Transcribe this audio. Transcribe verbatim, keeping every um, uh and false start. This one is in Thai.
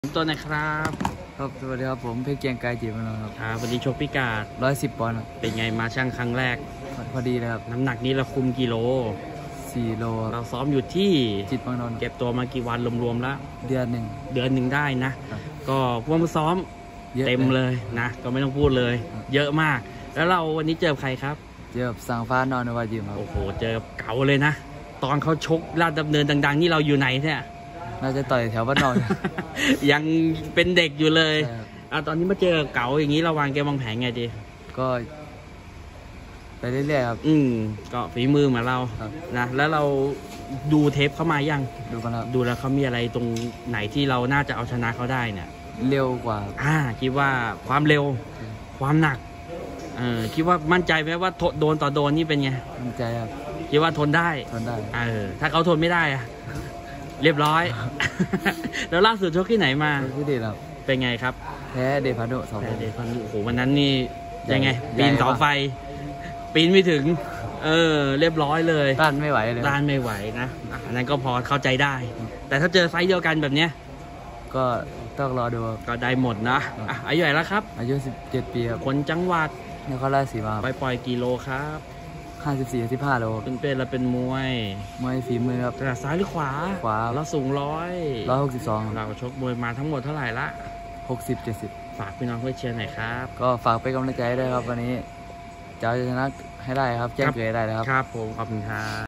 ตัวนะครับครับสวัสดีครับผมเพชรเกียงไกรจีบมานนท์ครับครับวันนี้โชคพิกาดร้อยสิบปอนด์เป็นไงมาช่างครั้งแรกพอดีเลยครับน้ำหนักนี้เราคุมกิโลสี่โลเราซ้อมอยู่ที่จิตบางนนท์เก็บตัวมากี่วันรวมๆแล้วเดือนหนึ่งเดือนหนึ่งได้นะก็พวกมาซ้อมเต็มเลยนะก็ไม่ต้องพูดเลยเยอะมากแล้วเราวันนี้เจอใครครับเจอสังฟ้านอนวายิมครับโอ้โหเจอเก่าเลยนะตอนเขาชกลาดดำเนินดังๆนี่เราอยู่ไหนเนี่ยน่าจะต่อยแถวบ้านนอนยังเป็นเด็กอยู่เลยอ่ะตอนนี้มาเจอเก๋าอย่างนี้เราวางเกมวางแผนไงดีก็ไปเรื่อยๆครับอืมก็ฝีมือเหมือนเรานะแล้วเราดูเทปเขามายังดูกันครับดูแล้วเขามีอะไรตรงไหนที่เราน่าจะเอาชนะเขาได้เนี่ยเร็วกว่าอ่าคิดว่าความเร็วความหนักเออคิดว่ามั่นใจไหมว่าโดนต่อโดนนี่เป็นไงมั่นใจครับคิดว่าทนได้ทนได้เออถ้าเขาทนไม่ได้อะเรียบร้อย แล้วล่าสุดชกที่ไหนมาที่เดชครับเป็นไงครับแพ้เดพันโดสองแพ้เดพันโดโอ้โหวันนั้นนี่ยังไงปีนเสาไฟปีนไม่ถึงเออเรียบร้อยเลยต้านไม่ไหวเลยต้านไม่ไหวนะอันนั้นก็พอเข้าใจได้แต่ถ้าเจอไฟเดียวกันแบบเนี้ยก็ต้องรอดูก็ได้หมดนะอายุเท่าไหร่แล้วครับอายุสิบเจ็ดปีครับคนจังหวัดนครราชสีมาไปปล่อยกิโลครับห้าสิบสี่สิบห้าโลเป็นเป็นเราเป็นมวยมวยฝีมือครับถนัดซ้ายหรือขวาขวาเราสูงร้อยร้อยหกสิบสองเราชกมวยมาทั้งหมดเท่าไหร่ละหกสิบเจ็ดสิบฝากพี่น้องเพื่อเชียร์หน่อยครับก็ฝากไปกำลังใจด้วยครับวันนี้จะชนะให้ได้ครับแจ้งเกิดได้เลยครับครับผมขอบคุณครับ